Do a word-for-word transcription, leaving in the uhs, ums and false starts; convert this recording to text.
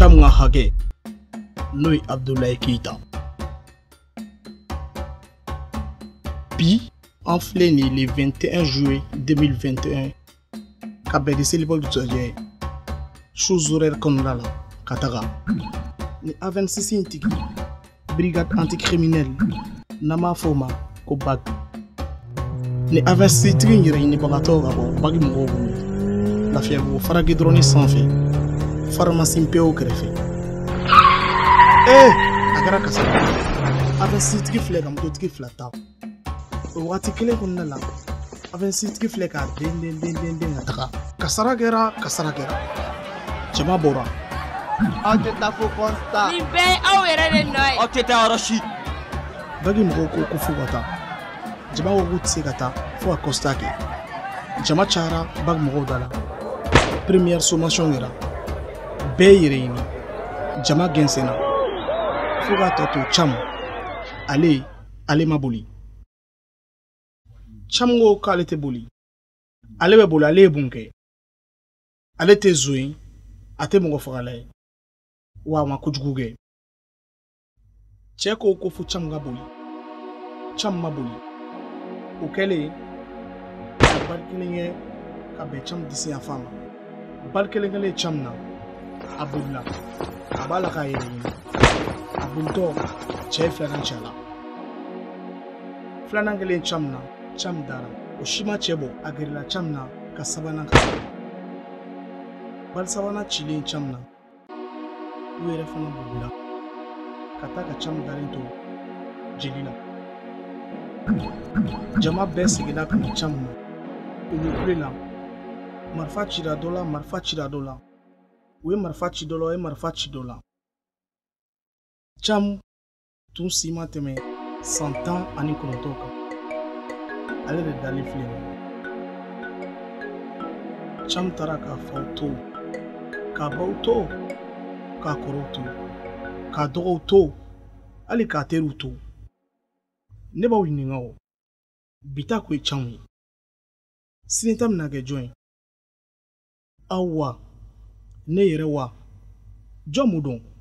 Cham nga hage Noy Abdoulaye Keita. Bi en fléni le vingt et un juillet deux mille vingt et un kabedi selibol du tsoje chose horaire konnala kataga ni A vingt-six intiki brigade anticriminelle nama foma ko bag ni A vingt-six tringire ni bagatora bo bagi mo go la fièvre faragi droni sans fait pharmacie mpeo greffé eh agara kasa A vingt-six tiki flega mo tiki flata wati kile konnala A vingt-six tiki flega den den den den den ataka kasara gera kasara gera jama bora Ante ta fo constat ni be awere de noy Ante ta arashi bagi mo ko ko fugata jama wo gutse kata fo akostake jama chara bag mo dala première sommation era beyirini jama gensena fugata to cham ale ale mabuli cham ngo kalete buli ale be buli ale bunke ale te zuin ate mo fogale wa ma kujuguge cheko ko fu cham ga buli cham mabuli ukele barkilinge ka be cham disi afama barkilinge cham na abulla abala ka yini abunto chef la chala flanangele cham na cham dara ushima chebo agirila cham na kasabana ka bal sabana chili cham na were fana bulla kataka cham darinto jelila jama besigina kan cham na ulukula marfa chira dola marfa chira dola we marfa chi dola we marfa chi dola cham tun sima teme cent ans ani konotoka ale de dali flema cham taraka fauto ka bauto ka koroto ka dogoto ali ka teruto ne ba wini ngawo bita ko chamwi sinitam na ge join awa ne yere wa jomudon